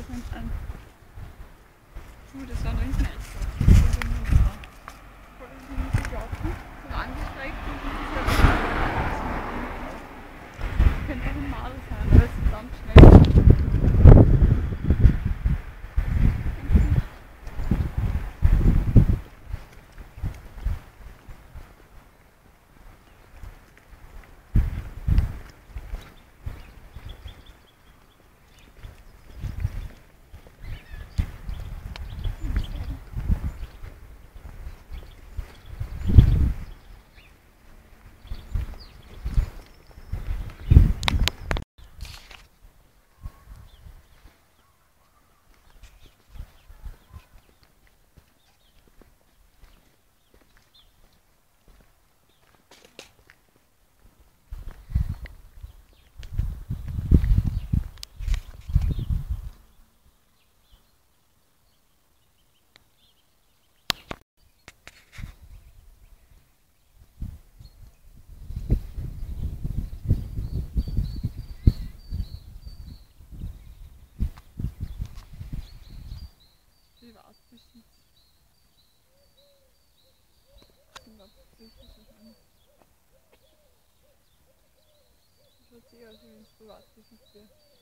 Das war noch nicht mehr extra. Das ist so gelaufen, so angestreckt und das ist ja könnte auch ein Madel sein, aber es ist verdammt schnell. Privatbesitz. Das schaut sehr aus, wie wenn es Privatbesitz wäre.